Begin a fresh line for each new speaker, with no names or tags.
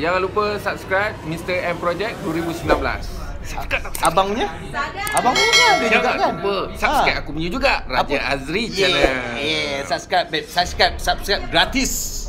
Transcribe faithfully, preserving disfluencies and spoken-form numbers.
Jangan lupa subscribe Mister M Project dua ribu sembilan belas.
Abangnya? Abangnya kan ada juga kan?
Lupa subscribe ha. Aku punya juga, Raja
Apa?
Azri
Yeah,
channel.
yeah, subscribe babe, subscribe, subscribe gratis.